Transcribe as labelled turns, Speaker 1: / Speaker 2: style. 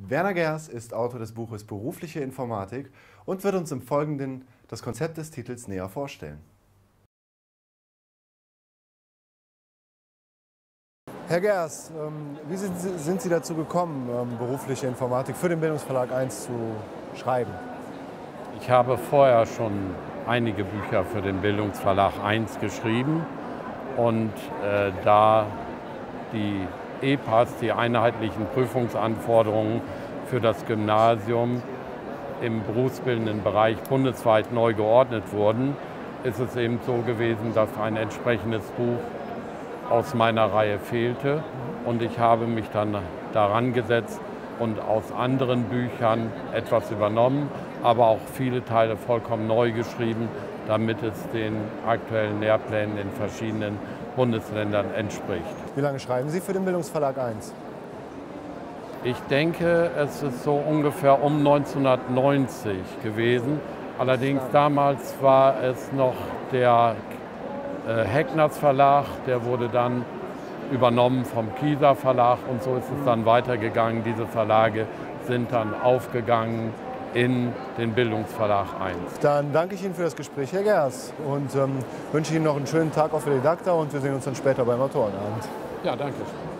Speaker 1: Werner Gers ist Autor des Buches Berufliche Informatik und wird uns im Folgenden das Konzept des Titels näher vorstellen. Herr Gers, wie sind Sie dazu gekommen, berufliche Informatik für den Bildungsverlag 1 zu schreiben?
Speaker 2: Ich habe vorher schon einige Bücher für den Bildungsverlag 1 geschrieben und da die EPAs, die einheitlichen Prüfungsanforderungen für das Gymnasium im berufsbildenden Bereich bundesweit neu geordnet wurden, ist es eben so gewesen, dass ein entsprechendes Buch aus meiner Reihe fehlte und ich habe mich dann daran gesetzt und aus anderen Büchern etwas übernommen, aber auch viele Teile vollkommen neu geschrieben, damit es den aktuellen Lehrplänen in verschiedenen Bundesländern entspricht.
Speaker 1: Wie lange schreiben Sie für den Bildungsverlag 1?
Speaker 2: Ich denke, es ist so ungefähr um 1990 gewesen. Allerdings damals war es noch der Heckners Verlag, der wurde dann übernommen vom Kieser Verlag und so ist es dann weitergegangen. Diese Verlage sind dann aufgegangen in den Bildungsverlag 1.
Speaker 1: Dann danke ich Ihnen für das Gespräch, Herr Gers, und wünsche Ihnen noch einen schönen Tag auf der Didakta und wir sehen uns dann später beim Autorenabend.
Speaker 2: Ja, danke.